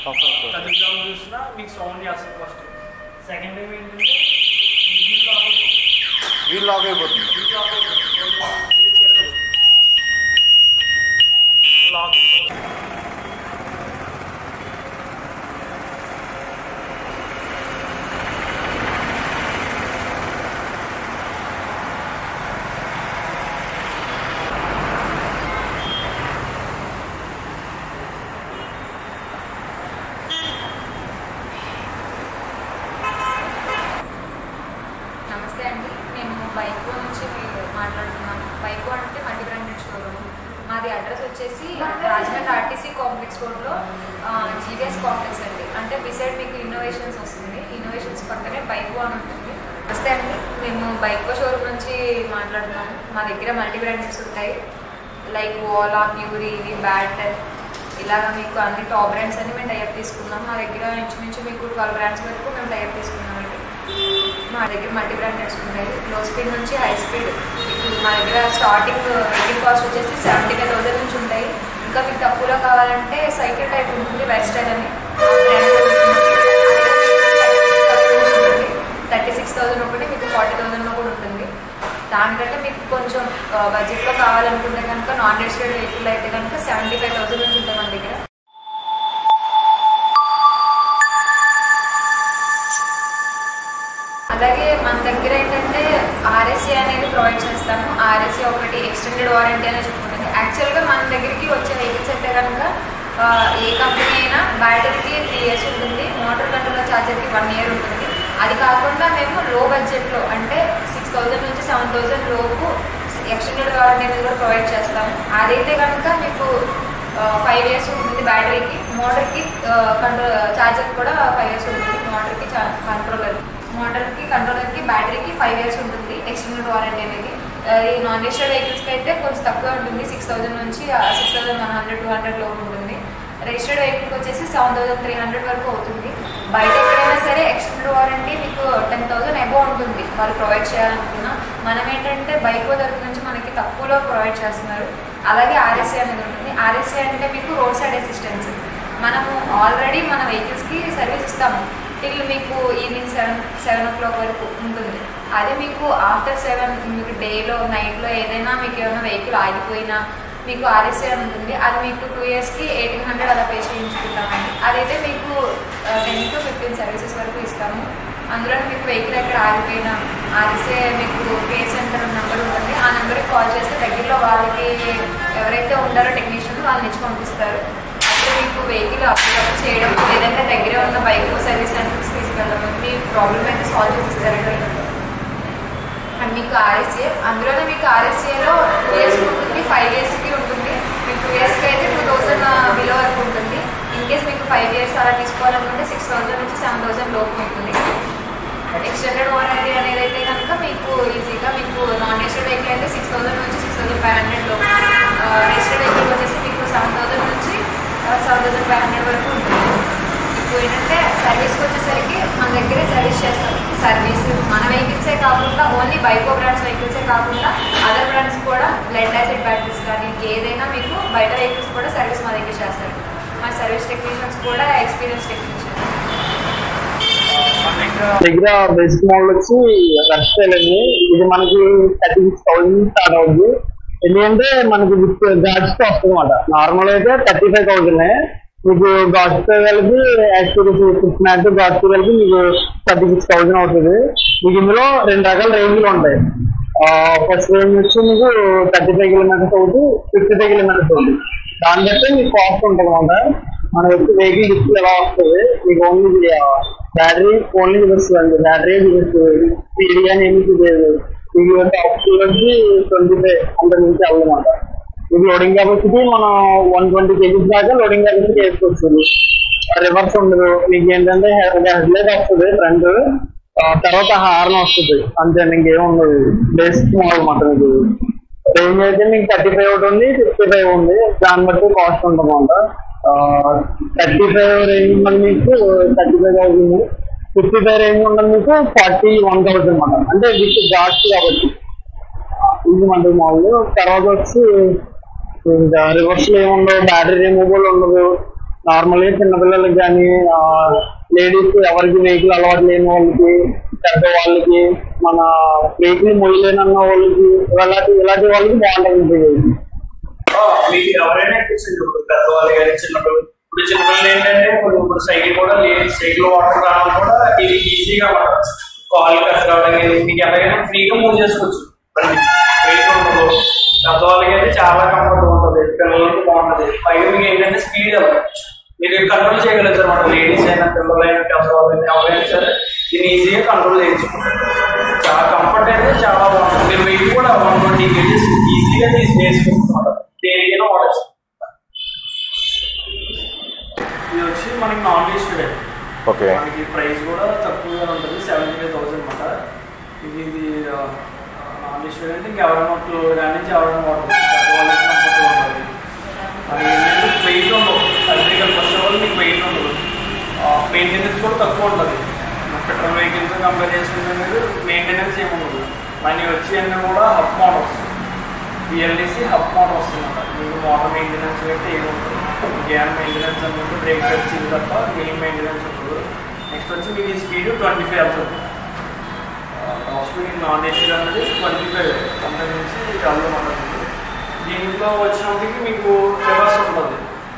30 గ్రాములు చూసినా మీకు సౌండ్ చేస్తుంది ఫస్ట్. సెకండ్ టైం ఏంటంటే వీల్ లాక్ అయిపోతుంది. లాక్ అయిపోతుంది. నమస్తే అండి, మేము బైక్ నుంచి మాట్లాడుతున్నాము. బైక్ అంటే మల్టీ బ్రాండెడ్ షోరూమ్. మాది అడ్రస్ వచ్చేసి రాజమండ్రి ఆర్టీసీ కాంప్లెక్స్ రోడ్లో జీవీఎస్ కాంప్లెక్స్ అండి. అంటే బిసైడ్ మీకు ఇన్నోవేషన్స్ వస్తుంది. ఇన్నోవేషన్స్ పక్కనే బైక్ అని ఉంటుంది. నమస్తే అండి, మేము బైక్ షోరూమ్ నుంచి మాట్లాడుతున్నాము. మా దగ్గర మల్టీ బ్రాండెడ్స్ ఉంటాయి. లైక్ ఓలా, ప్యూరీ, బ్యాట్, ఇలాగ మీకు అన్ని టాప్ బ్రాండ్స్ అన్ని మేము టైప్ తీసుకున్నాం. మా దగ్గర ఇంచుమించు మీకు 12 బ్రాండ్స్ వరకు మేము టైప్ తీసుకున్నామండి. మా దగ్గర మల్టీ బ్రాండెడ్స్ ఉన్నాయి. లో స్పీడ్ నుంచి హై స్పీడ్. ఇప్పుడు మా దగ్గర స్టార్టింగ్ వెహికల్ కాస్ట్ వచ్చేసి 75,000 నుంచి ఉంటాయి. ఇంకా మీకు తక్కువలో కావాలంటే సైకిల్ టైప్ ఉంటుంది, లైఫ్ స్టైల్ అని 36,000 ఒకటి, మీకు 40,000లో కూడా ఉంటుంది. దానికంటే మీకు కొంచెం బడ్జెట్లో కావాలనుకుంటే కనుక నాన్ రిజిస్టర్డ్ వెహికల్ అయితే కనుక 75,000 నుంచి ఉంటాయి మన దగ్గర. అలాగే మన దగ్గర ఏంటంటే ఆర్ఎస్సీ అనేది ప్రొవైడ్ చేస్తాము. ఆర్ఎస్సీ ఒకటి ఎక్స్టెండెడ్ వారంటీ అనేది చెప్పుకుంటుంది. యాక్చువల్గా మన దగ్గరికి వచ్చే వెహికల్స్ అయితే కనుక ఏ కంపెనీ అయినా బ్యాటరీకి 3 years ఉంటుంది, మోటార్ కంట్రోల్ ఛార్జర్కి 1 year ఉంటుంది. అది కాకుండా మేము లో బడ్జెట్లో అంటే 6,000 నుంచి 7,000 లోపు ఎక్స్టెండెడ్ వారంటీ అనేది కూడా ప్రొవైడ్ చేస్తాము. అదైతే కనుక మీకు 5 years ఉంటుంది బ్యాటరీకి, మోటార్కి ఛార్జర్కి కూడా 5 years ఉంటుంది. మోటార్కి కంట్రోలర్కి బ్యాటరీకి 5 years ఉంటుంది ఎక్స్టెండెడ్ వారంటీ అనేది. ఈ నాన్ రిజిస్టర్డ్ వెహికల్స్కి అయితే కొంచెం తక్కువ ఉంటుంది, 6,000 నుంచి 6,100, 200 లోపు ఉంటుంది. రిజిస్టర్డ్ వెహికల్కి వచ్చేసి 7,300 వరకు అవుతుంది. బయట ఎక్కడైనా సరే ఎక్స్టెండెడ్ వారంటీ మీకు 10,000 అబోవ్ ఉంటుంది వాళ్ళు ప్రొవైడ్ చేయాలనుకున్నా. మనం ఏంటంటే బైక్ తరఫు నుంచి మనకి తక్కువలో ప్రొవైడ్ చేస్తున్నారు. అలాగే ఆర్ఎస్సీ అనేది ఉంటుంది. ఆర్ఎస్సీ అంటే మీకు రోడ్ సైడ్ అసిస్టెన్స్. మనము ఆల్రెడీ మన వెహికల్స్కి సర్వీస్ ఇస్తాము టిల్ మీకు ఈవినింగ్ 7 o'clock వరకు ఉంటుంది. అదే మీకు ఆఫ్టర్ 7 మీకు డేలో నైట్లో ఏదైనా మీకు ఏమైనా వెహికల్ ఆగిపోయినా మీకు ఆర్ఎస్సీ అని ఉంటుంది. అది మీకు 2 yearsకి 1,800 అలా పే చేయించుకుంటామండి. అదైతే మీకు 10 to 15 సర్వీసెస్ వరకు ఇస్తాము. అందులో మీకు వెహికల్ ఎక్కడ ఆగిపోయినా ఆర్ఎస్సీ మీకు కేర్ సెంటర్ నెంబర్ ఉంటుంది. ఆ నెంబర్కి కాల్ చేస్తే దగ్గరలో వాళ్ళకి ఎవరైతే ఉంటారో టెక్నీషియన్ వాళ్ళని ఇచ్చి పంపిస్తారు. అప్పుడు మీకు వెహికల్ అప్డేట్ చేయడం, లేదంటే దగ్గర ఉన్న బైక్ సర్వీస్ సెంటర్స్ తీసుకెళ్ళడం, మీ ప్రాబ్లమ్ అయితే సాల్వ్ చేసిస్తారండి. అండ్ మీకు ఆర్ఎస్సీ అందులోనే మీకు ఆర్ఎస్సీలో 2 years ఉంటుంది, 5 yearsకి ఉంటుంది. మీకు 2 yearsకి అయితే 2,000 బిలో వరకు ఉంటుంది. ఇన్ కేస్ మీకు 5 years అలా తీసుకోవాలనుకుంటే 6,000 నుంచి 7,000 లోపు ఉంటుంది. ఎక్స్టెండెడ్ వారంటీ అనేది అయితే కనుక మీకు ఈజీగా మీకు నాన్ రిజిస్టర్డ్ వెహికల్ అయితే 6,000 నుంచి 6,500 లోపు, రిజిస్టర్డ్ వెహికల్ వచ్చేసి మీకు 7,000 నుంచి 7,500 వరకు ఉంటుంది. ఇప్పుడు ఏంటంటే సర్వీస్కి వచ్చేసరికి మన దగ్గరే సర్వీస్ చేస్తాం. సర్వీస్ మన వెహికల్సే కాకుండా ఓన్లీ బైకో బ్రాండ్స్ వెహికల్సే కాకుండా అదర్ బ్రాండ్స్ కూడా లెడ్ యాసిడ్ బ్యాటరీస్ కానీ ఏదైనా మీకు బయట వెహికల్స్ కూడా సర్వీస్ మా దగ్గర చేస్తారు. మా సర్వీస్ టెక్నీషియన్స్ కూడా ఎక్స్పీరియన్స్ టెక్నీషియన్స్. దగ్గర బేసిక్ మోడల్ వచ్చి లైఫ్ అండి. ఇది మనకి 36,000 స్టార్ట్ అవుతుంది. ఎందుకంటే మనకి విత్ గాడ్స్ తో వస్తుంది అనమాట. నార్మల్ అయితే 35,000. మీకు గాడ్స్ తో కలిపి యాక్చువల్లీ గాడ్స్ తో కలిపి మీకు 36,000 అవుతుంది. మీకు ఇందులో 2 రకాల రేంజ్లు ఉంటాయి. ఫస్ట్ రేంజ్ వచ్చి మీకు 35 kilometers అవుతుంది, 55 kilometers అవుతుంది. దాన్ని బట్టి మీకు కాస్ట్ ఉంటుంది అనమాట. మన వెహికల్ డిస్ప్లే ఎలా వస్తుంది, మీకు ఓన్లీ బ్యాటరీ ఓన్లీ చూపిస్తుంది. బ్యాటరీ చూపిస్తుంది, స్పీడ్ కానీ ఏమి చూపేది. మీకు వచ్చి 25 అంత నుంచి అవ్వదన్నమాట. మీకు లోడింగ్ కెపాసిటీ మనం 120 kgs దాకా లోడింగ్ కెపాసిటీ వేసుకొస్తుంది. రివర్స్ ఉండదు. మీకు ఏంటంటే హెడ్లైట్ వస్తుంది ఫ్రంట్, తర్వాత హార్న్ వస్తుంది, అంతే. ఇంకేం ఉండదు. బేసిక్ మోడల్ మాట. మీకు రేంజ్ అయితే మీకు 35 ఒకటి ఉంది, 55 ఉంది. దాన్ని బట్టి కాస్ట్ ఉంటుంది అనమాట. 35 రేంజ్ ఉన్నది మీకు 35,000, 55 రేంజ్ ఉన్నది మీకు 41,000 అనమాట. అంటే విత్ గాడ్స్ కాబట్టి ఇది మన మోడల్. తర్వాత వచ్చి ఇంకా రివర్స్ లో ఏముండదు, బ్యాటరీ రిమూవల్ ఉండదు, నార్మల్గా చిన్నపిల్లలకి కానీ లేడీస్ ఎవరికి వెహికల్ అలవాటు లేని వాళ్ళకి, పెద్దవాళ్ళకి, మన వెహికల్ మొయ్యలేనన్న వాళ్ళకి, ఇలాంటి వాళ్ళకి బాగుంటుంది. మీకు ఎవరైనా పెద్దవాళ్ళు కానీ చిన్నపిల్లలు, ఇప్పుడు చిన్నపిల్లలు ఏంటంటే ఇప్పుడు సైకిల్ కూడా లేదు, సైకిల్ వాటర్ రావడం కూడా ఇది ఈజీగా కాల్ కట్ రావడం కానీ మీకు ఎలాగైనా ఫ్రీగా మూవ్ చేసుకోవచ్చు. వెయిట్ ఉండదు. పెద్దవాళ్ళకి అయితే చాలా కంఫర్ట్ ఉంటుంది, పిల్లలకి బాగుంటుంది. పైగా మీకు ఏంటంటే స్పీడ్ మీరు కంట్రోల్ చేయగలుగుతారు అన్నమాట. లేడీస్ అయినా, పిల్లలైనా, పెద్దవాళ్ళైనా ఎవరైనా సరే దీన్ని ఈజీగా కంట్రోల్ చేయించుకుంటారు. చాలా కంఫర్ట్ అయితే చాలా బాగుంటుంది. మీరు వెయిట్ కూడా 120 kgs ఈజీగా తీసుకుంటున్నారు. దేనికైనా వాడచ్చు. ఇది వచ్చి మనకి నాన్ రిజిస్టర్డ్. ఓకే, మనకి ప్రైస్ కూడా తక్కువగా ఉంటుంది, 75,000 అనమాట. ఇది నాన్ రిజిస్టర్డ్ అంటే ఇంకెవరైనా దాని నుంచి ఎవరైనా వాడచ్చు. వాళ్ళకి కంఫర్ట్గా ఉంటుంది. మరి ఏంటంటే వెయిట్ ఉండదు. అగ్రికల్చర్ ఫస్ట్ ఆఫ్ ఆల్ మీకు వెయిట్ ఉండదు. మెయింటెనెన్స్ కూడా తక్కువ ఉంటుంది. పెట్రోల్ వెహికల్తో కంపేర్ చేసుకుంటే మీరు మెయింటెనెన్స్ ఏముండదు. మనీ వచ్చి అన్నీ కూడా hub models, BLDC hub model వస్తుందన్నమాట. మీకు మోటార్ మెయింటెనెన్స్ అయితే ఏముంటుంది, గ్యాన్ మెయింటెనెన్స్ అనుకుంటే బ్రేక్ టచ్ ఇది తప్ప మెయిన్ మెయింటెనెన్స్ ఉంటుంది. నెక్స్ట్ వచ్చి మీకు ఈ స్పీడ్ 25 వెళ్తుంది. టాప్ స్పీడ్ నాన్ ఏసీ అనేది 25 అంతకు నుంచి అల్లు ఉంటుంది. దీంట్లో వచ్చినప్పటికి మీకు రివర్స్ ఉంటుంది.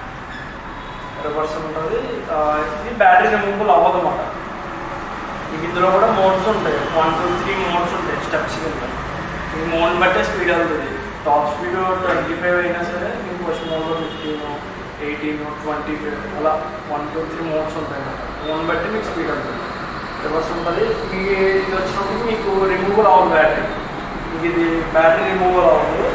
ఇది బ్యాటరీ రిమూవబుల్ అవ్వదు అన్నమాట. మీకు ఇందులో కూడా మోడ్స్ ఉంటాయి, 1, 2, 3 మోడ్స్ ఉంటాయి, స్టెప్స్ ఉంటాయి. ఈ మోడ్ బట్టే స్పీడ్ వెళ్తుంది. టాప్ స్పీడ్ 25 అయినా సరే మీకు ఫస్ట్ మోడ్లో 15, 18, 25 అలా 1, 2, 3 మోడ్స్ ఉంటాయి అన్నమాట. మోడ్ బట్టి మీకు స్పీడ్ వెళ్తుంది. రివర్స్ ఉంటుంది. మీకు ఇది వచ్చినప్పుడు మీకు రిమూవల్ అవ్వదు బ్యాటరీ. మీకు ఇది బ్యాటరీ రిమూవల్ అవ్వదు.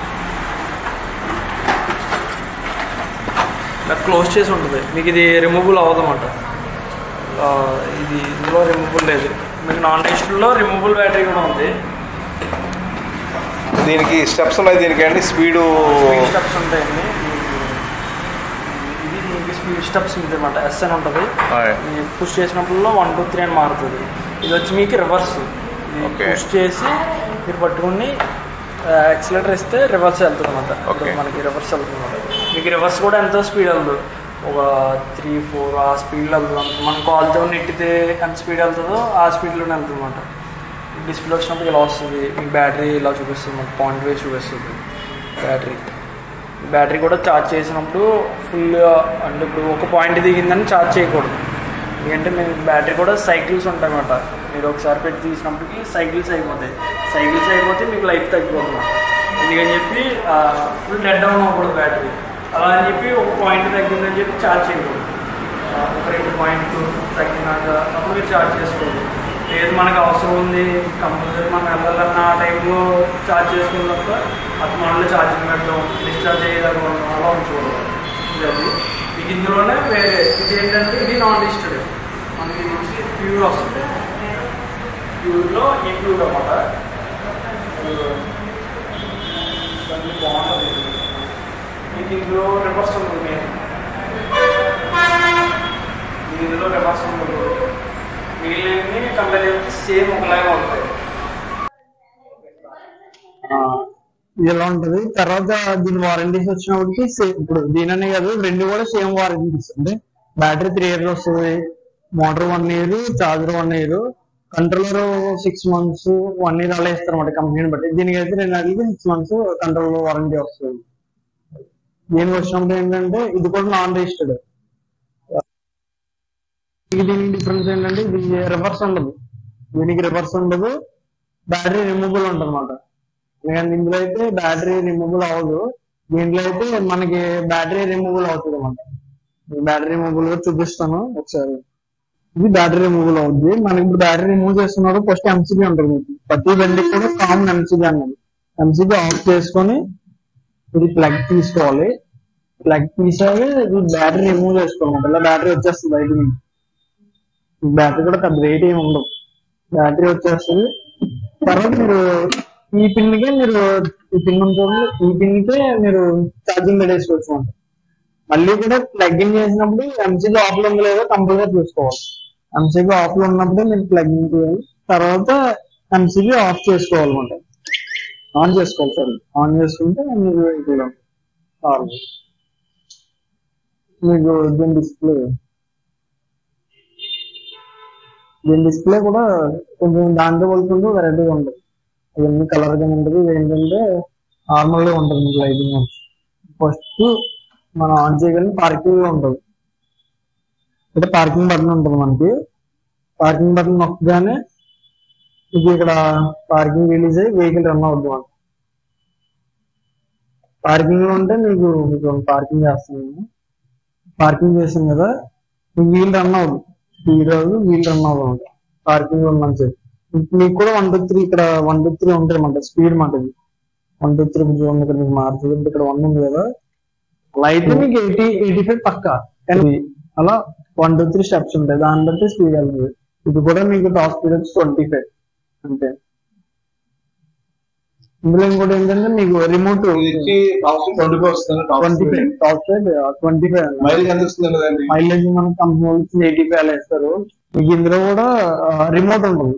ఇలా క్లోజ్ చేసి ఉంటుంది. మీకు ఇది రిమూవల్ అవ్వదు అన్నమాట. ఇది ఇందులో రిమూవల్ లేదు. మీకు నాన్ రిజిస్టర్లో రిమూవల్ బ్యాటరీ కూడా ఉంది. దీనికి స్టెప్స్ ఉన్నాయి. దీనికి అండి స్పీడ్ స్టెప్స్ ఉంటాయండి. ఇది దీనికి స్పీడ్ స్టెప్స్ ఉంటుంది అన్నమాట. ఎస్ అని ఉంటుంది. పుష్ చేసినప్పుడు 1, 2, 3 అని మారుతుంది. ఇది వచ్చి మీకు రివర్స్. పుష్ చేసి మీరు పట్టుకుని యాక్సిలేటర్ ఇస్తే రివర్స్ వెళ్తుంది అన్నమాట. మనకి రివర్స్ వెళ్తుంది అన్నమాట. మీకు రివర్స్ కూడా ఎంతో స్పీడ్ వెళ్తుంది. ఒక 3, 4 ఆ స్పీడ్లో వెళ్తుంది. మనం కాల్తో నెట్టితే ఎంత స్పీడ్ వెళ్తుందో ఆ స్పీడ్లోనే వెళ్తుంది అన్నమాట. డిస్ప్లే వచ్చినప్పుడు ఇలా వస్తుంది. మీకు బ్యాటరీ ఇలా చూపిస్తుంది, మనకు పాయింట్ వైజ్ చూపిస్తుంది బ్యాటరీ కూడా ఛార్జ్ చేసినప్పుడు ఫుల్ అంటే ఇప్పుడు ఒక పాయింట్ దిగిందని ఛార్జ్ చేయకూడదు. ఎందుకంటే మీకు బ్యాటరీ కూడా సైకిల్స్ ఉంటాయి అన్నమాట. మీరు ఒకసారి పెట్టి తీసినప్పటికీ సైకిల్స్ అయిపోతే మీకు లైఫ్ తగ్గిపోతుంది. ఎందుకని చెప్పి ఫుల్ డెడ్ డౌన్ అవ్వకూడదు బ్యాటరీ. అలా అని చెప్పి ఒక పాయింట్ తగ్గిందని చెప్పి ఛార్జ్ చేయకూడదు. ఒక 2 పాయింట్లు తగ్గినాక అప్పుడు మీరు ఛార్జ్ చేసుకోండి. లేదు మనకు అవసరం ఉంది, కంపల్సరీ మనం వెళ్ళాలన్న ఆ టైంలో ఛార్జ్ చేసుకున్న తప్ప అతను ఛార్జింగ్ పెట్టడం, డిశ్చార్జ్ అయ్యేదాకా అలా ఉంచుకోవడం. ఇది మీకు ఇందులోనే వేరే ఇది ఏంటంటే ఇది నాన్ రిజిస్టర్డ్. మనకి ఇది వచ్చి ప్యూర్ వస్తుంది. ప్యూర్లో ఈ ప్యూర్ అన్నమాట. బాగుంటుంది. మీకు ఇందులో రివర్స్ ఉంటుంది. ఇందులో రివర్స్ ఉంటుంది. మిగిలినవి కంపేర్ చేస్తే సేమ్ ఒకలాగా ఉంటాయి. ఇలా ఉంటుంది. తర్వాత దీని వారంటీస్ వచ్చినప్పటికి ఇప్పుడు దీననే కాదు, 2 కూడా సేమ్ వారంటీస్. అంటే బ్యాటరీ 3 years వస్తుంది, motor 1 year, charger 1 year, controller 6 months, 1 year అలా ఇస్తారు అన్నమాట కంపెనీని బట్టి. దీనికి అయితే 6 months కంట్రోలర్ వారంటీ వస్తుంది. దీనికి వచ్చినప్పుడు ఏంటంటే ఇది కూడా నాన్ రిజిస్టర్డ్. దీనికి డిఫరెన్స్ ఏంటంటే ఇది రివర్స్ ఉండదు, దీనికి రివర్స్ ఉండదు, బ్యాటరీ రిమూవబుల్ ఉంటుంది అన్నమాట. ఇందులో అయితే బ్యాటరీ రిమూవబుల్ అవ్వదు. దీంట్లో అయితే మనకి బ్యాటరీ రిమూవబుల్ అవుతుంది అన్నమాట. బ్యాటరీ రిమూవబుల్ గా చూపిస్తాను ఒకసారి. ఇది బ్యాటరీ రిమూవబుల్ అవుతుంది. మనకి ఇప్పుడు బ్యాటరీ రిమూవ్ చేస్తున్నప్పుడు ఫస్ట్ ఎంసీబీ ఉంటుంది. ప్రతి బండికి కూడా కామన్ ఎంసీబీ అన్నది. ఎంసీబీ ఆఫ్ చేసుకొని ఇది ప్లగ్ తీసుకోవాలి. ప్లగ్ తీసాక ఇది బ్యాటరీ రిమూవ్ చేసుకోవాలన్నమాట. ఇలా బ్యాటరీ వచ్చేస్తుంది బయట నుంచి. బ్యాటరీ కూడా పెద్ద వెయిట్ ఏమి ఉండదు, బ్యాటరీ వచ్చేస్తుంది. తర్వాత మీరు ఈ పిన్ కే ఉంటుంది, ఈ పిన్ కే మీరు ఛార్జింగ్ పెట్టేసుకోవచ్చు అనమాట. మళ్ళీ కూడా ప్లగ్ ఇన్ చేసినప్పుడు ఎంసీబీ ఆఫ్ లో ఉందో లేదో కంపల్సరీ చూసుకోవాలి. ఎంసీబీ ఆఫ్ లో ఉన్నప్పుడే మీరు ప్లగ్ ఇన్ చేయాలి. తర్వాత ఎంసీబీ ఆఫ్ చేసుకోవాలన్నమాట. ఆన్ చేసుకోవాలి. సార్ ఆన్ చేసుకుంటే మీరు మీకు దీని డిస్ప్లే కూడా కొంచెం దాంతో పోల్చుకుంటూ వెరైటీగా ఉంటుంది. ఇవన్నీ కలర్ గా ఉంటుంది. ఇది ఏంటంటే నార్మల్ గా ఉంటుంది మీకు లైటింగ్. ఫస్ట్ మనం ఆన్ చేయగలిగిన పార్కింగ్ లో ఉంటుంది. అంటే పార్కింగ్ బటన్ ఉంటుంది మనకి. పార్కింగ్ బటన్ నొక్కగానే ఇది ఇక్కడ పార్కింగ్ రిలీజ్ అయ్యి వెహికల్ రన్ అవుతుంది మనకి. పార్కింగ్ లో ఉంటే మీకు పార్కింగ్ చేస్తున్నాను. పార్కింగ్ చేసాం కదా, మీకు వీల్ రన్ అవుతుంది. ఈరోజు వీల్ రన్ అవుతుంది పార్కింగ్ లో ఉందని చెప్పి. మీకు కూడా 1 to 3 ఇక్కడ 1 to 3 ఉంటుంది అన్నమాట. స్పీడ్ మాట ఇది 1 to 3 జోన్ ఇక్కడ మీకు మారుతుంది. ఇక్కడ 1 ఉంది కదా, లైట్ మీకు 85 పక్కా. కానీ అలా 1 to 3 స్టెప్స్ ఉంటాయి, దాన్ని బట్టి స్పీడ్ వెళ్తుంది. ఇది కూడా మీకు టాప్ స్పీడ్ వచ్చి 25 అంతే. ఇందులో ఇంకోటి ఏంటంటే మీకు రిమోట్ 25 మైలేజ్ మన కంపెనీ వాళ్ళు 85 అలా ఇస్తారు. మీకు ఇందులో కూడా రిమోట్ ఉంటుంది.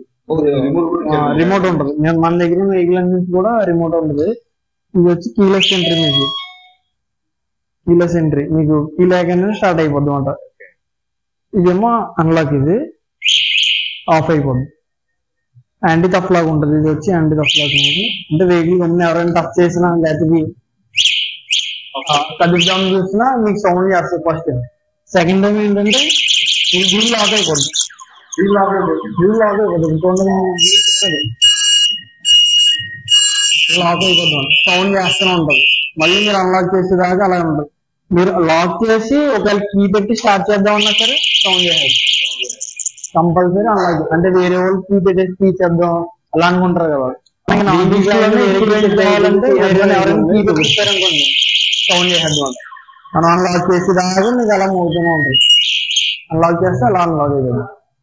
మన దగ్గర వెహికల్ నుంచి కూడా రిమోట్ ఉంటుంది. ఇది వచ్చి కీలెస్ ఎంట్రీ. మీకు కీలెస్ ఎంట్రీ మీకు కీ లేకనే స్టార్ట్ అయిపోద్ది అనమాట. ఇదేమో అన్లాక్, ఇది ఆఫ్ అయిపోద్ది. యాంటీ టఫ్ లాగా ఉంటుంది. ఇది వచ్చి యాంటీ టఫ్ లాగా ఉంటుంది. అంటే వెహికల్ గమ్మున ఎవరైనా టఫ్ చేసినా లేకపోతే కదిద్దామని చూసినా మీకు సౌండ్ చేస్తుంది ఫస్ట్ టైం. సెకండ్ టైం ఏంటంటే వీల్ లాక్ అయిపోద్ది. లాక్ అయిపోతుంది, సౌండ్ చేస్తూనే ఉంటుంది. మళ్ళీ మీరు అన్లాక్ చేసేదాకా అలాగే ఉంటుంది. మీరు లాక్ చేసి ఒకవేళ కీ పెట్టి స్టార్ట్ చేద్దామన్నా సరే సౌండ్ చేయాలి కంపల్సరీ. అన్లాక్ అంటే వేరే వాళ్ళు కీ పెట్టేసి కీ చేద్దాం అలా అనుకుంటారు కదా. సౌండ్ చేసేద్దాం మనం అన్లాక్ చేసేదాకా మీకు అలా మోగుతూనే ఉంటుంది. అన్లాక్ చేస్తే అలా అన్లాక్ అయిపోతుంది.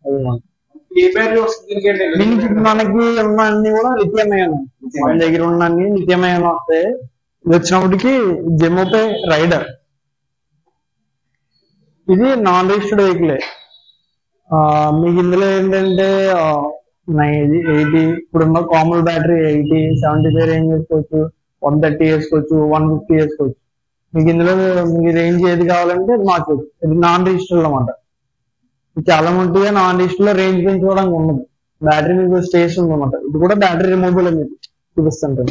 మనకి ఉన్న అన్ని కూడా నిత్యమైన, మన దగ్గర ఉన్న అన్ని నిత్యమైన వస్తాయి. వచ్చినప్పటికి జెమోపే రైడర్. ఇది నాన్ రిజిస్టర్డ్ వెహికలే. మీకు ఇందులో ఏంటంటే 80 ఇప్పుడున్న కామన్ బ్యాటరీ 80, 75 రేంజ్ వేసుకోవచ్చు, 130 వేసుకోవచ్చు, 150 వేసుకోవచ్చు. మీకు ఇందులో మీకు రేంజ్ ఏది కావాలంటే అది మార్చవచ్చు. ఇది నాన్ రిజిస్టర్డ్ అన్నమాట. చాలా మంచిగా నాన్ రిజిస్టర్ లో రేంజ్ పెంచుకోవడానికి ఉండదు. బ్యాటరీ మీకు స్టేషన్ ఉందన్నమాట. ఇది కూడా బ్యాటరీ రిమూవబుల్ అని మీకు చూపిస్తుంటాను.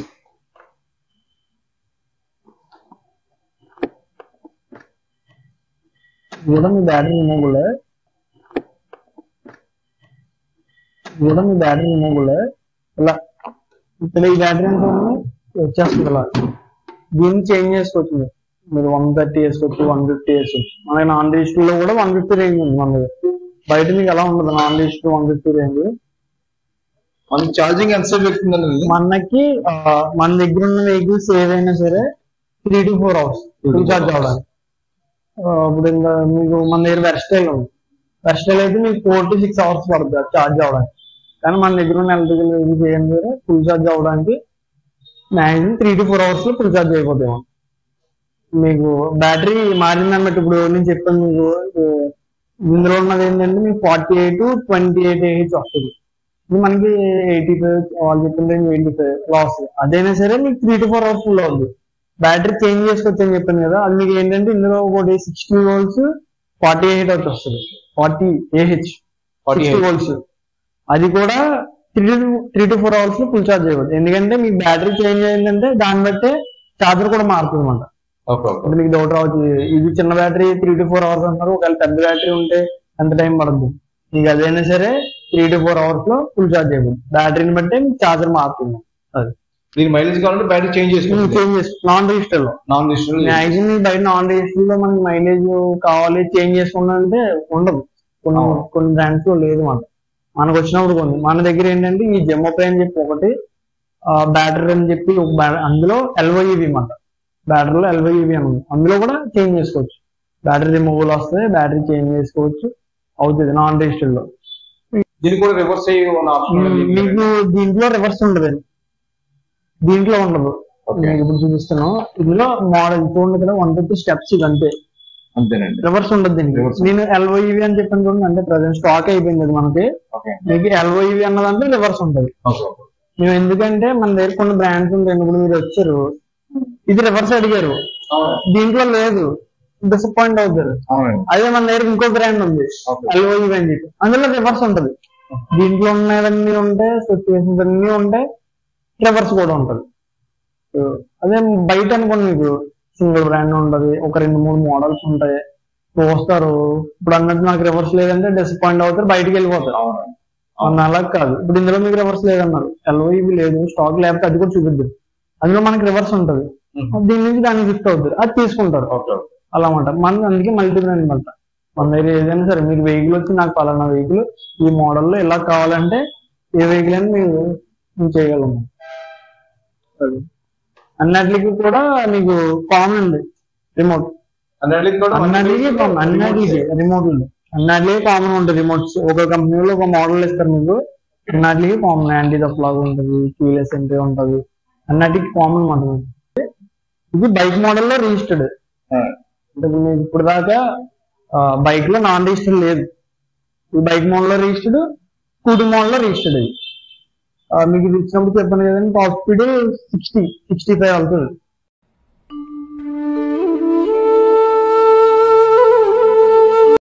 ఇది కూడా మీ బ్యాటరీ రిమూవబుల్. ఇలా ఇక్కడ ఈ బ్యాటరీ ఎంత వచ్చేస్తుంది. ఇలా దీన్ని చేంజ్ చేసుకోవచ్చు. మీరు 130 వేసుకోవచ్చు, 150 వేసుకోవచ్చు. మనకి నాన్ రిజిస్టర్ లో కూడా 150 రేంజ్ ఉంది మన దగ్గర. బయట మీకు ఎలా ఉండదు. Non register 150 range. మనకి ఛార్జింగ్ ఎంత సేపు ఎక్కుతుందండి? మనకి మన దగ్గర ఉన్న వెహికల్స్ ఏదైనా సరే 3 to 4 hours ఫుల్ ఛార్జ్ అవడానికి. ఇప్పుడు ఇంకా మీకు మన దగ్గర వెర్స్టైల్ ఉంది. వెర్స్టైల్ అయితే మీకు 4 to 6 hours పడుతుంది ఛార్జ్ అవడానికి. కానీ మన దగ్గర ఉన్న ఎలక్ట్రికల్ వెహికల్స్ ఏం సరే ఫుల్ ఛార్జ్ అవడానికి మ్యాక్సిమం 3 to 4 hours లో ఫుల్ ఛార్జ్ అయిపోతాయి. మీకు బ్యాటరీ మారిందన్నమాట. ఇప్పుడు నేను చెప్పాను మీకు ఇందులో ఉన్నది ఏంటంటే మీకు 48 to 28 AH వస్తుంది. ఇది మనకి 85 వాళ్ళు చెప్పింది 85 లాస్. అదైనా సరే మీకు 3 to 4 hours ఫుల్ అవుతుంది. బ్యాటరీ చేంజ్ చేసుకోవచ్చు అని చెప్పాను కదా. అది మీకు ఏంటంటే ఇందులో ఒకటి 60 volts 48 అవుట్ వస్తుంది. 40 AH 60 volts. అది కూడా 3 to 4 hours లో ఫుల్ ఛార్జ్ అయిపోతుంది. ఎందుకంటే మీ బ్యాటరీ చేంజ్ అయిందంటే దాన్ని బట్టే ఛార్జర్ కూడా మారుతుంది అన్నమాట. మీకు డౌట్ రావచ్చు, ఇది చిన్న బ్యాటరీ 3 to 4 hours అంటారు, ఒకవేళ పెద్ద బ్యాటరీ ఉంటే ఎంత టైం పడుతుంది. మీకు అదైనా సరే 3 to 4 hours లో ఫుల్ ఛార్జ్ అయిపోతుంది. బ్యాటరీని బట్టి మీకు ఛార్జర్ మారుతుంది. అది దీని మైలేజ్ కావాలంటే బ్యాటరీ చేంజ్ చేసుకోవచ్చు. నాన్ రిజిస్టర్ లో మ్యాక్సిమం బయట నాన్ రిజిస్టర్ లో మనకి మైలేజ్ కావాలి చేంజ్ చేసుకోవాలంటే ఉండదు. కొన్ని బ్రాండ్స్ లో లేదు మాట. మనకు వచ్చినప్పుడు కొన్ని మన దగ్గర ఏంటంటే ఈ జెమోపే అని చెప్పి ఒకటి, బ్యాటరీ అని చెప్పి ఒక అందులో LYEV మాట. బ్యాటరీలో LYEV అని ఉంది. అందులో కూడా చేంజ్ చేసుకోవచ్చు. బ్యాటరీ రిమూవల్ వస్తుంది, బ్యాటరీ చేంజ్ చేసుకోవచ్చు అవుతుంది నాన్ రిజిస్టర్ లో. దీనికి కూడా రివర్స్ మీకు దీంట్లో రివర్స్ ఉండదు, దీంట్లో ఉండదు. మీకు ఇప్పుడు చూపిస్తున్నాం. ఇందులో మోడల్ చూడండి కదా 150 steps ఇది అంతే. అంతేనండి, రివర్స్ ఉండదు దీనికి. నేను LYEV అని చెప్పాను చూడండి, అంటే ప్రజెంట్ స్టాక్ అయిపోయింది అది మనకి. మీకు LYEV అన్నదంటే రివర్స్ ఉంటుంది. మేము ఎందుకంటే మన దగ్గర కొన్ని బ్రాండ్స్ ఉంటాయి. ఇప్పుడు మీరు వచ్చారు ఇది రివర్స్ అడిగారు, దీంట్లో లేదు. డిసప్పాయింట్ అవుతారు. అదే మన దగ్గర ఇంకో బ్రాండ్ ఉంది LOE అని చెప్పి, అందులో రివర్స్ ఉంటది. దీంట్లో ఉన్నవన్నీ ఉంటాయి, స్పెసిఫికేషన్స్ అన్ని ఉంటాయి, రివర్స్ కూడా ఉంటది. అదే బయట అనుకోండి మీకు సింగిల్ బ్రాండ్ ఉంటది, ఒక 2-3 మోడల్స్ ఉంటాయి, చూస్తారు. ఇప్పుడు అన్నట్టు నాకు రివర్స్ లేదంటే డిసప్పాయింట్ అవుతారు, బయటకు వెళ్ళిపోతారు. అలా కాదు, ఇప్పుడు ఇందులో మీకు రివర్స్ లేదన్నారు, LOE లేదు, స్టాక్ లేకపోతే అది కూడా చూపిద్దాం. అందులో మనకి రివర్స్ ఉంటది, దీని నుంచి దానికి షిఫ్ట్ అవుతారు, అది తీసుకుంటారు అలా మాట. మన అందుకే మల్టీ బ్రాండ్ అనమాట. మన దగ్గర ఏదైనా సరే మీకు వెహికల్ వచ్చి నాకు పలానా వెహికల్ ఈ మోడల్లో ఇలా కావాలంటే ఏ వెహికల్ అని మేము చేయగలము. అన్నిటికి కూడా మీకు కామన్ ఉంది రిమోట్, అన్నిటికీ రిమోట్ ఉంది, అన్నిటికీ కామన్ ఉంటుంది రిమోట్స్. ఒక కంపెనీలో ఒక మోడల్ ఇస్తారు మీకు, అన్నిటికీ కామన్. యాంటీ లాగ్ ఉంటుంది, కీలెస్ ఎంట్రీ ఉంటుంది, అన్నిటికీ కామన్ ఉంటుంది. ఇది బైక్ మోడల్లో రిజిస్టర్డ్. అంటే మీకు ఇప్పుడు దాకా బైక్ లో నాన్ రిజిస్టర్డ్ లేదు, ఈ బైక్ మోడల్లో రిజిస్టర్డ్, స్కూటీ మోడల్లో రిజిస్టర్డ్. ఇది మీకు ఇది ఇచ్చినప్పుడు చెప్పాను కదండి, టాప్ స్పీడ్ 60-65 అవుతుంది.